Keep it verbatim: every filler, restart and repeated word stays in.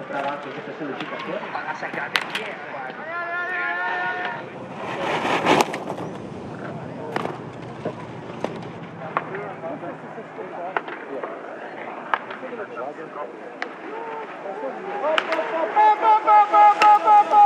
tra l'altro queste sollecitazioni. La saccata indietro quasi. Go, go, go, go, go, go, go, go, go.